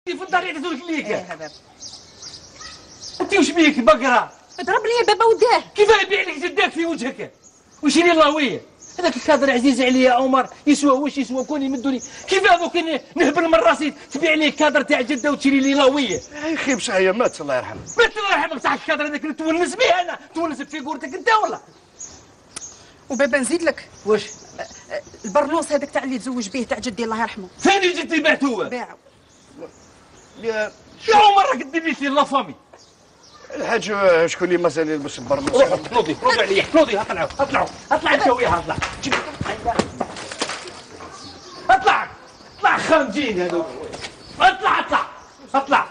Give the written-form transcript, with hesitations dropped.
في الدار يعزوا لك ليك. ايه بابا. انت وش بيك بقره؟ اضربني يا بابا وداه. كيف يبيع لك جداك في وجهك؟ وشيري اللهويه هذاك الكادر عزيز عليا يا عمر يسوى واش يسوى كون يمدوني كيف هذوك نهبل من راسي تبيع لي كادر تاع جده وتشري لي لاويه. يا اخي بصح هي مات الله يرحمه. مات الله يرحمك صح الكادر هذاك اللي تونس به انا تونس بفيغورتك انت ولا؟ وبابا نزيد لك واش؟ البرنوس هذاك تاع اللي تزوج به تاع جدي الله يرحمه. فين جدي بعتوه؟ باعوا. يا عمر راك دير لي لا فامي. الحاج شكون اللي مازال يلبس البرنوس؟ روحوا نوضي عليا نوضي اطلعوا اطلع انت وياها اطلع اطلع خامجين هذوك اطلع